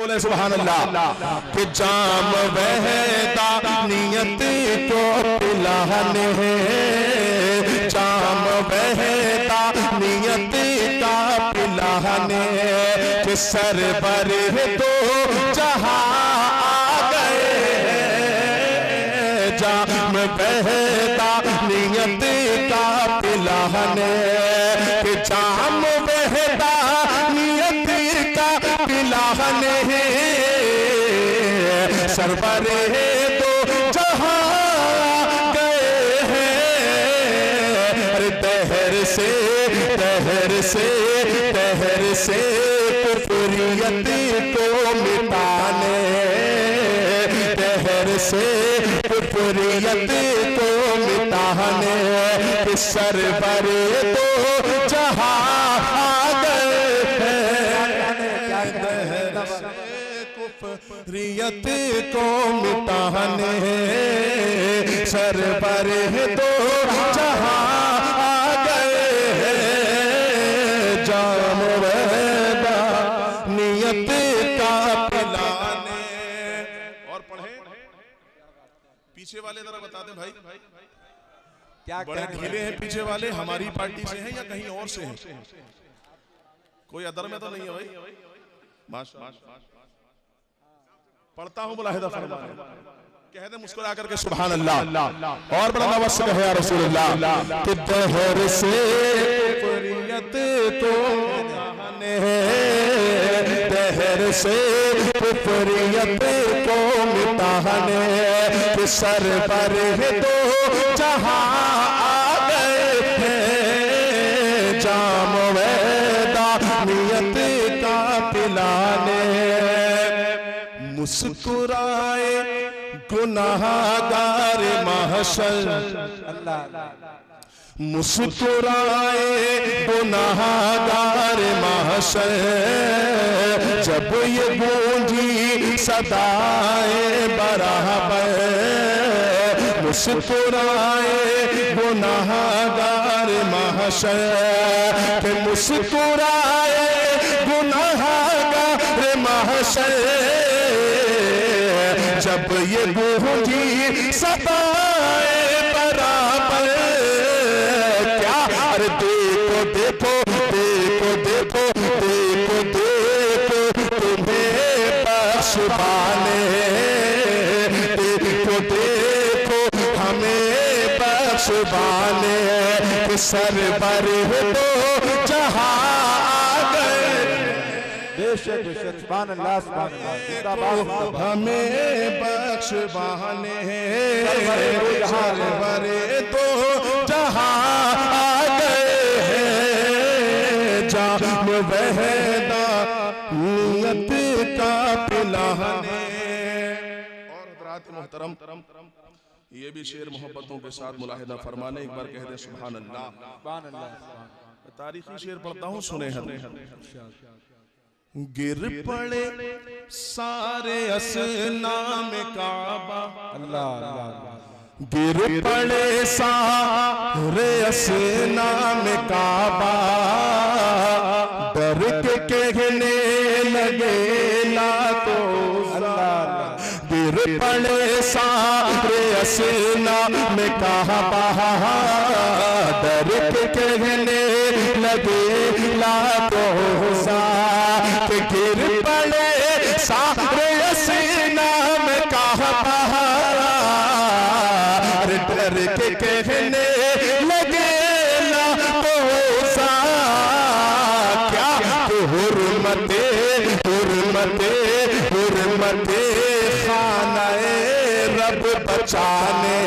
बोले सुभान अल्लाह। कि जाम बहता नियत को पिलाने, जाम बहता नियत का पिलाने, कि सरवर दो जहां आ गए। जाम बहता नियत का पिलाने, कि जाम बहता नियत का पिलाने, सरवर दो जहां गए हैं। अरे तहर से तहर से तहर से कुफरियत को मिटाने, तहर से कुफरियत को मिटाने, कि सरवर दो जहां आ गए हैं। तहर से कुफरियत को मिटाने, सरवर दो जहां आ गए हैं। जाम बहता नियत का पिलाने। और पढ़े पीछे वाले जरा बता दें भाई, क्या बड़े ढीले हैं पीछे वाले, हमारी पार्टी से हैं या कहीं और से हैं? कोई अदर में तो नहीं है भाई? माशाअल्लाह। पढ़ता हूं मुलाहिदा फरमाएं, कह दे मुस्कुरा करके सुभान अल्लाह। और बड़ा नवाज है या रसूल अल्लाह। कि तहर से कुफरियत को मिटाने, तहर से कुफरियत को मिटाने, कि सरवर दो जहां आ गए हैं। जाम वैदा नियत का पिलाने, मुस्कुराए गुनाहगार महशर, मुस्कुराए गुनाहगार महशर, जब ये गूंजी सदाए बराबर। मुस्कुराए गुनाहगार महशर, के मुस्कुराए गुनाहगार महशर, जब ये गूंजी सदाए बराबर। क्या अरे देखो देखो देखो देखो देखो देखो तुम्हें बख्शवाने, देखो देखो हमें बख्शवाने, कि सरवर दो जहां आ गए। बेशक बेशक सुभान अल्लाह सुभान अल्लाह। हमें बख्शवाने, सरवर दो जहां आ गए हैं। जाम बहता नियत का पिलाने। और हज़रात मोहतरम, ये भी शेर मोहब्बतों के साथ मुलाहिदा फरमाने, एक बार कह दे सुभान अल्लाह सुभान अल्लाह। तारीखी शेर पढ़ता हूँ, सुने हैं। गिर पड़े सारे असनाम काबा, अल्लाह। गिर पड़े सारे असनाम काबा, डर के कहने लगे ला तो अल्लाह। गिर पड़े सारे असनाम काबा, डर के कहने लगे ला तो के गिर पड़े सारे असनाम काबा, डर के कहने लगे ला तो क्या हुर्मते हुर्मते हुर्मते खानाए रब बचाने,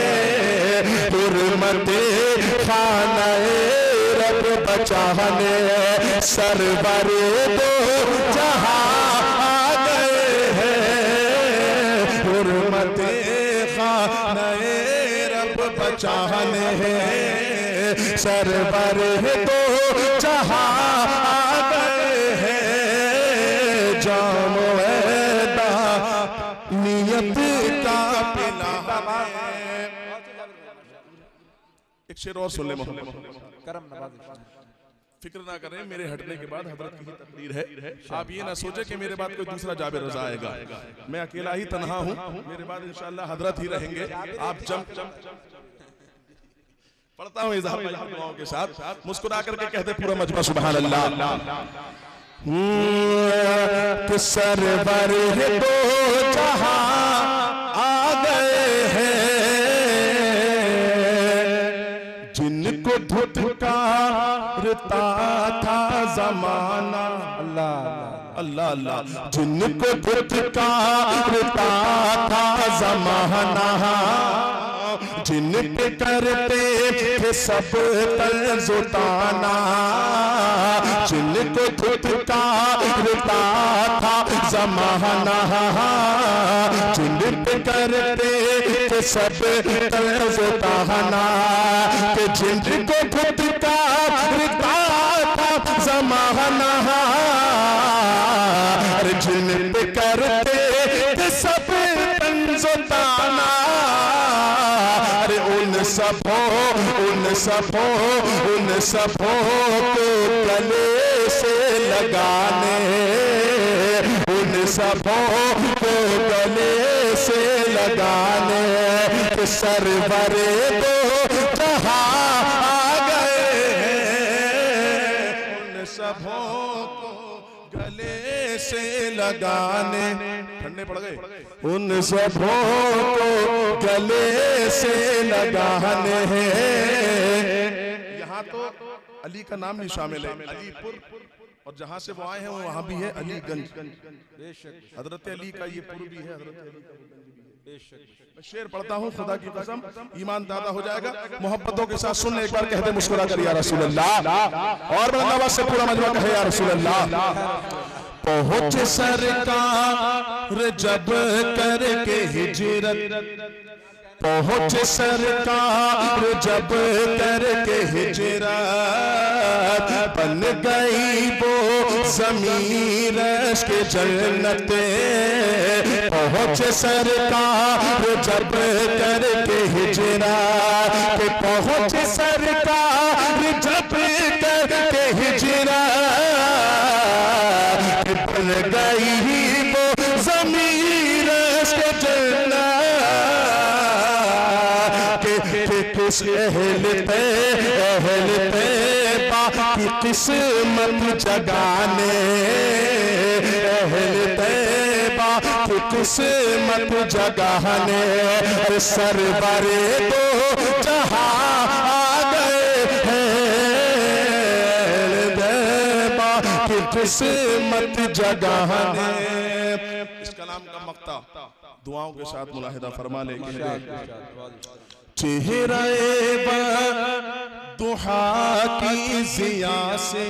हुर्मते खानाए रब बचाने, सरवर दो जहां आ गए हैं। हुर्मते खानाए रब बचाने, सरवर दो जहां आ गए हैं। जाम वैदा नियत का पिलाने। एक शेर और सुन ले मोहम्मद। फिक्र ना करें, मेरे हटने के बाद हजरत की तकरीर है। आप ये ना सोचे कि मेरे बाद कोई दूसरा जाबिर रज़ा आएगा। मैं अकेला ही तन्हा हूँ, मेरे बाद इंशाअल्लाह हजरत ही रहेंगे। आप पढ़ता हूँ इज़हार दुआओं के साथ, मुस्कुरा करके कहते पूरा मजमा सुभान अल्लाह। कि सरवर दो जहां आ गए हैं, जिनको धुतकारता था जमाना। अल्लाह अल्लाह अल्लाह। जिनको धुतकारता था जमाना, जिन पे करते थे सब तर्जुताना, जिनको धुतकारता था जमाना, जिन पे करते थे सब तर्जुताना, कि जिनको धुतकारता था जमाना, जिन पे करते थे सब तर्जुताना, उन सबों को गले से लगाने, उन सबों को गले से लगाने, कि सरवरे दो जहां आ गए हैं, उन सबों को गले से लगाने। ठंडे पड़ गए। उन सबों को गले से लगाने हैं। यहाँ तो अली का नाम भी शामिल है, अलीपुर, और जहाँ से वो आए हैं वहाँ भी है अलीगंज। हजरत अली का ये पुर भी है, हजरत अली का। मैं शेर पढ़ता हूँ, खुदा की कसम ईमान दादा हो जाएगा। मोहब्बतों के साथ सुन, एक बार कहते मुस्कुरा कर या रसूल अल्लाह, और आवाज से पूरा मजमा कहे या रसूल अल्लाह। पहुँच सरकार जब करके हिजरत, पहुँच सरकार जब करके हिजरत, बन गई वो ज़मीर के जन्नत। पहुँच सरकार जब करके हिजरत, पहुँच सरकार जब करके हिजरत, बन गई वो ज़मीर के जन्नत। किस अहलते बाकी किस्मत जगाने, अहलते बाकी किस्मत जगाने, सरवरे दो जहां आ गए हैं, बाकी किस्मत जगाने। इस कलाम का मक्ता दुआओं के साथ मुलाहिदा फरमा लेंगे। चेहरे दुहा की जिया से,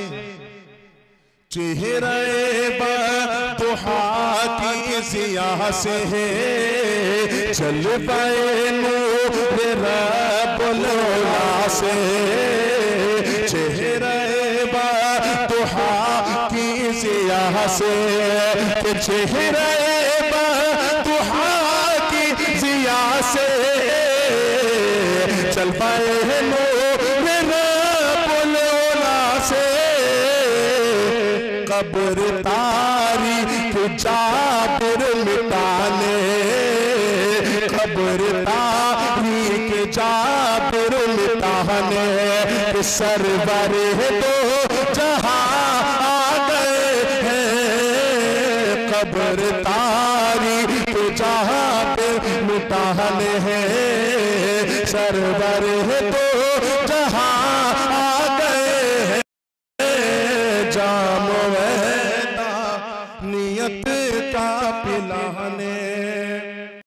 चेहरे दुहा की जिया से, चल पाए नूर रब्बुल औला से, चेहरे दुहा की जिया से, चेहरे दुहा की जिया से, चल पाए नूर रब्बुल औला से, कब्र तारीख जाबिर मिटाने, कब्र तारीख जाबिर मिटाने, सरवरे दो जहां आ गए हैं, कब्र तारीख जाबिर मिटाने हैं, सरवर है तो